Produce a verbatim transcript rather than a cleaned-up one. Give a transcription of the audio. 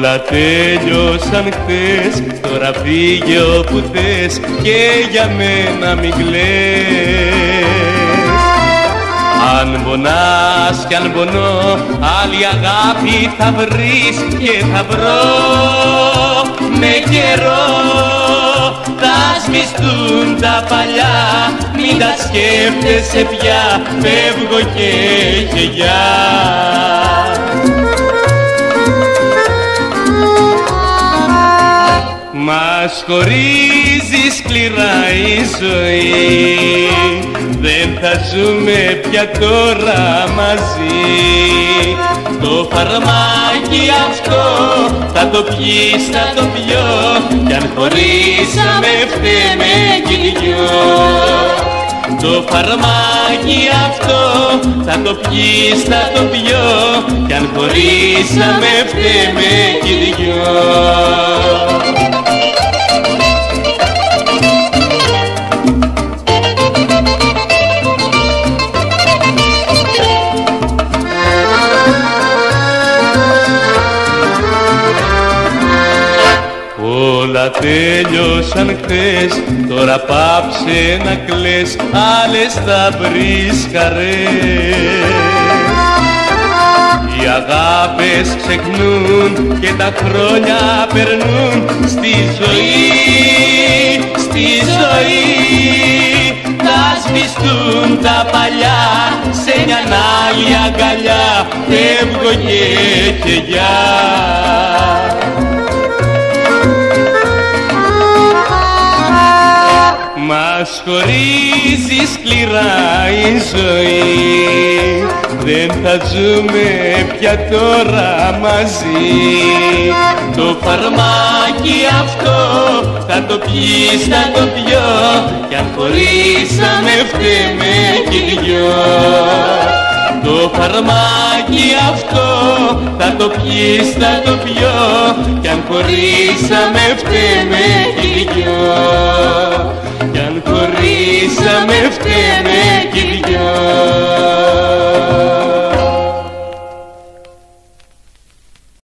Όλα τέλειωσαν χτες, τώρα φύγε όπου θες και για μένα μην κλαις. Αν πονάς κι αν πονώ, άλλη αγάπη θα βρεις και θα βρω με καιρό. Θα σμιστούν τα παλιά, μην τα σκέφτεσαι πια, φεύγω και γεια. Μας χωρίζει σκληρά η ζωή, δεν θα ζούμε πια τώρα μαζί. Το φαρμάκι αυτό θα το πιείς, θα το πιω, κι αν χωρίσαμε φταίμε κι οι δυο. Το φαρμάκι αυτό θα το πιείς, θα το πιω, κι αν χωρίσαμε φταίμε κι οι δυο. Όλα τέλειωσαν χθες, τώρα πάψε να κλαις, άλλες θα βρεις χαρές. Οι αγάπες ξεχνούν και τα χρόνια περνούν στη ζωή, στη ζωή. Θα σβηστούν τα παλιά σε μια άλλη αγκαλιά, φεύγω και γεια. Μας χωρίζει σκληρά η ζωή, δεν θα ζούμε πια τώρα μαζί. Το φαρμάκι αυτό θα το πιείς, θα το πιω, κι αν χωρίσαμε φταίμε κι οι δυο. Το φαρμάκι αυτό θα το πιείς, θα το πιω, κι αν χωρίσαμε φταίμε κι οι δυο. Κι αν χωρίσαμε φταίμε κι οι δυο.